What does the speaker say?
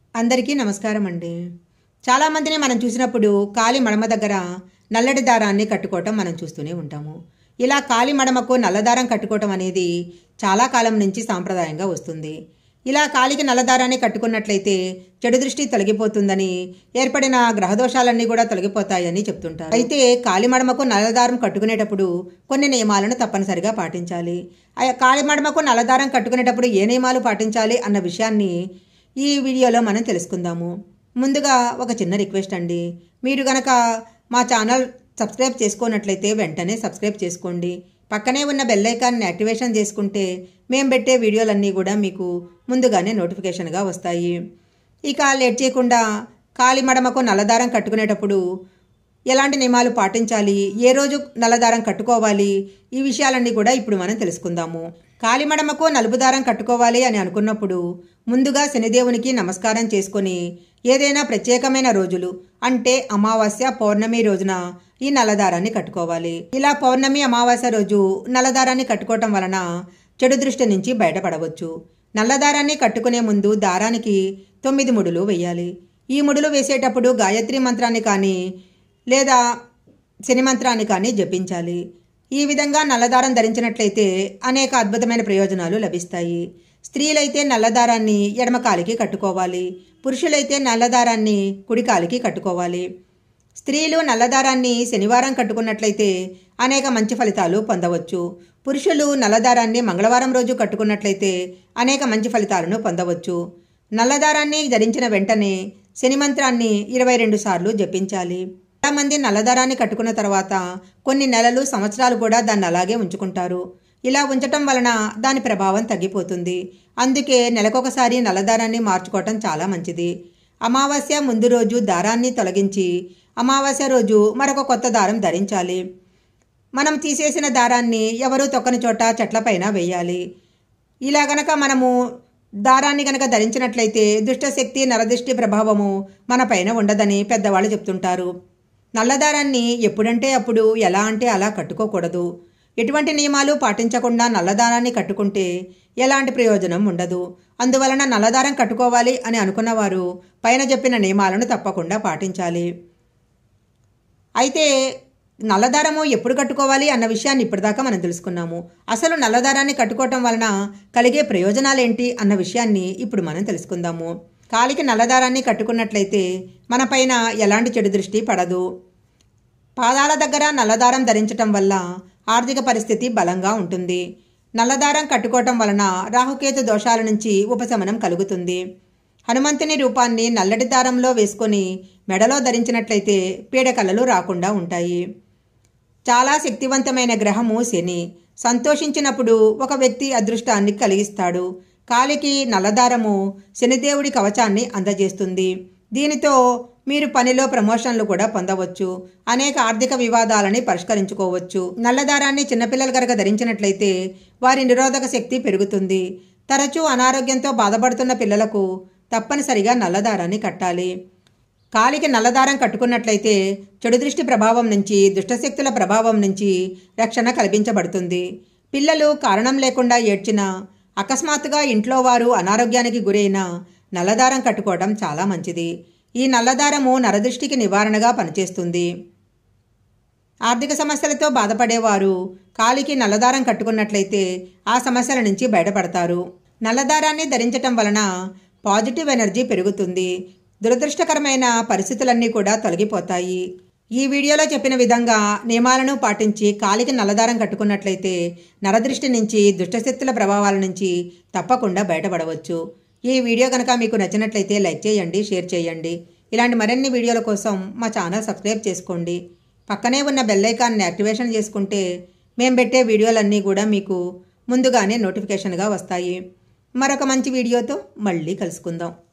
అందరికీ నమస్కారం అండి. చాలామందిని మనం చూసినప్పుడు కాలి మడమ దగ్గర నల్లటి దారాన్ని కట్టుకోవటం మనం చూస్తూనే ఉంటాము. ఇలా కాలి మడమకు నల్లదారం కట్టుకోవటం అనేది చాలా కాలం నుంచి సాంప్రదాయంగా వస్తుంది. ఇలా కాలికి నల్లదారాన్ని కట్టుకున్నట్లయితే చెడు దృష్టి తొలగిపోతుందని, ఏర్పడిన గ్రహదోషాలన్నీ కూడా తొలగిపోతాయని చెప్తుంటారు. అయితే కాలి మడమకు నల్లదారం కట్టుకునేటప్పుడు కొన్ని నియమాలను తప్పనిసరిగా పాటించాలి. కాలి మడమకు నల్లదారం కట్టుకునేటప్పుడు ఏ నియమాలు పాటించాలి అన్న విషయాన్ని ఈ వీడియోలో మనం తెలుసుకుందాము. ముందుగా ఒక చిన్న రిక్వెస్ట్ అండి. మీరు గనక మా ఛానల్ సబ్స్క్రైబ్ చేసుకున్నట్లయితే వెంటనే సబ్స్క్రైబ్ చేసుకోండి. పక్కనే ఉన్న బెల్ ఐకాన్ని యాక్టివేషన్ చేసుకుంటే మేము పెట్టే వీడియోలన్నీ కూడా మీకు ముందుగానే నోటిఫికేషన్గా వస్తాయి. ఇక లేట్ చేయకుండా కాలి మడమకు నల్లదారం కట్టుకునేటప్పుడు ఎలాంటి నియమాలు పాటించాలి, ఏ రోజు నల్లదారం కట్టుకోవాలి, ఈ విషయాలన్నీ కూడా ఇప్పుడు మనం తెలుసుకుందాము. కాలి మడమకు నలుపు దారం కట్టుకోవాలి అని అనుకున్నప్పుడు ముందుగా శనిదేవునికి నమస్కారం చేసుకొని ఏదైనా ప్రత్యేకమైన రోజులు అంటే అమావాస్య, పౌర్ణమి రోజున ఈ నల్లదారాన్ని కట్టుకోవాలి. ఇలా పౌర్ణమి, అమావాస్య రోజు నల్లదారాన్ని కట్టుకోవటం వలన చెడు దృష్టి నుంచి బయటపడవచ్చు. నల్లదారాన్ని కట్టుకునే ముందు దారానికి 9 ముడులు వేయాలి. ఈ ముడులు వేసేటప్పుడు గాయత్రి మంత్రాన్ని కానీ లేదా శని మంత్రాన్ని కానీ జపించాలి. ఈ విధంగా నల్లదారం ధరించినట్లయితే అనేక అద్భుతమైన ప్రయోజనాలు లభిస్తాయి. స్త్రీలైతే నల్లదారాన్ని ఎడమ కాలికి కట్టుకోవాలి. పురుషులైతే నల్లదారాన్ని కుడి కాలికి కట్టుకోవాలి. స్త్రీలు నల్లదారాన్ని శనివారం కట్టుకున్నట్లయితే అనేక మంచి ఫలితాలు పొందవచ్చు. పురుషులు నల్లదారాన్ని మంగళవారం రోజు కట్టుకున్నట్లయితే అనేక మంచి ఫలితాలను పొందవచ్చు. నల్లదారాన్ని ధరించిన వెంటనే శని మంత్రాన్ని 22 సార్లు జపించాలి. చాలామంది నల్లదారాన్ని కట్టుకున్న తర్వాత కొన్ని నెలలు, సంవత్సరాలు కూడా దాన్ని అలాగే ఉంచుకుంటారు. ఇలా ఉంచటం వలన దాని ప్రభావం తగ్గిపోతుంది. అందుకే నెలకొకసారి నల్లదారాన్ని మార్చుకోవటం చాలా మంచిది. అమావాస్య ముందు రోజు దారాన్ని తొలగించి అమావాస్య రోజు మరొక కొత్త దారం ధరించాలి. మనం తీసేసిన దారాన్ని ఎవరూ తొక్కని చోట చెట్లపైన వేయాలి. ఇలా గనక మనము దారాన్ని గనక ధరించినట్లయితే దుష్టశక్తి, నరదృష్టి ప్రభావము మన పైన ఉండదని పెద్దవాళ్ళు చెప్తుంటారు. నల్లదారాన్ని ఎప్పుడంటే అప్పుడు, ఎలా అంటే అలా కట్టుకోకూడదు. ఎటువంటి నియమాలు పాటించకుండా నల్లదారాన్ని కట్టుకుంటే ఎలాంటి ప్రయోజనం ఉండదు. అందువలన నల్లదారం కట్టుకోవాలి అని అనుకున్నవారు పైన చెప్పిన నియమాలను తప్పకుండా పాటించాలి. అయితే నల్లదారము ఎప్పుడు కట్టుకోవాలి అన్న విషయాన్ని ఇప్పటిదాకా మనం తెలుసుకున్నాము. అసలు నల్లదారాన్ని కట్టుకోవటం వలన కలిగే ప్రయోజనాలేంటి అన్న విషయాన్ని ఇప్పుడు మనం తెలుసుకుందాము. కాలికి నల్లదారాన్ని కట్టుకున్నట్లయితే మన పైన ఎలాంటి చెడు దృష్టి పడదు. పాదాల దగ్గర నల్లదారం ధరించటం వల్ల ఆర్థిక పరిస్థితి బలంగా ఉంటుంది. నల్లదారం కట్టుకోవటం వలన రాహుకేతు దోషాల నుంచి ఉపశమనం కలుగుతుంది. హనుమంతుని రూపాన్ని నల్లటి దారంలో వేసుకొని మెడలో ధరించినట్లయితే పీడకలలు రాకుండా ఉంటాయి. చాలా శక్తివంతమైన గ్రహము శని. సంతోషించినప్పుడు ఒక వ్యక్తి అదృష్టాన్ని కలిగిస్తాడు. కాలికి నల్లదారము శనిదేవుడి కవచాన్ని అందజేస్తుంది. దీనితో మీరు పనిలో ప్రమోషన్లు కూడా పొందవచ్చు. అనేక ఆర్థిక వివాదాలని పరిష్కరించుకోవచ్చు. నల్లదారాన్ని చిన్నపిల్లలు కనుక ధరించినట్లయితే వారి నిరోధక శక్తి పెరుగుతుంది. తరచూ అనారోగ్యంతో బాధపడుతున్న పిల్లలకు తప్పనిసరిగా నల్లదారాన్ని కట్టాలి. కాలికి నల్లదారం కట్టుకున్నట్లయితే చెడు దృష్టి ప్రభావం నుంచి, దుష్టశక్తుల ప్రభావం నుంచి రక్షణ కల్పించబడుతుంది. పిల్లలు కారణం లేకుండా ఏడ్చినా, అకస్మాత్తుగా ఇంట్లో వారు అనారోగ్యానికి గురైన నల్లదారం కట్టుకోవడం చాలా మంచిది. ఈ నల్లదారము నరదృష్టికి నివారణగా పనిచేస్తుంది. ఆర్థిక సమస్యలతో బాధపడేవారు కాలికి నల్లదారం కట్టుకున్నట్లయితే ఆ సమస్యల నుంచి బయటపడతారు. నల్లదారాన్ని ధరించటం వలన పాజిటివ్ ఎనర్జీ పెరుగుతుంది. దురదృష్టకరమైన పరిస్థితులన్నీ కూడా తొలగిపోతాయి. ఈ వీడియోలో చెప్పిన విధంగా నియమాలను పాటించి కాలికి నల్లదారం కట్టుకున్నట్లయితే నరదృష్టి నుంచి, దుష్టశక్తుల ప్రభావాల నుంచి తప్పకుండా బయటపడవచ్చు. ఈ వీడియో కనుక మీకు నచ్చినట్లయితే లైక్ చేయండి, షేర్ చేయండి. ఇలాంటి మరిన్ని వీడియోల కోసం మా ఛానల్ సబ్స్క్రైబ్ చేసుకోండి. పక్కనే ఉన్న బెల్ ఐకాన్ని యాక్టివేషన్ చేసుకుంటే మేము పెట్టే వీడియోలన్నీ కూడా మీకు ముందుగానే నోటిఫికేషన్గా వస్తాయి. మరొక మంచి వీడియోతో మళ్ళీ కలుసుకుందాం.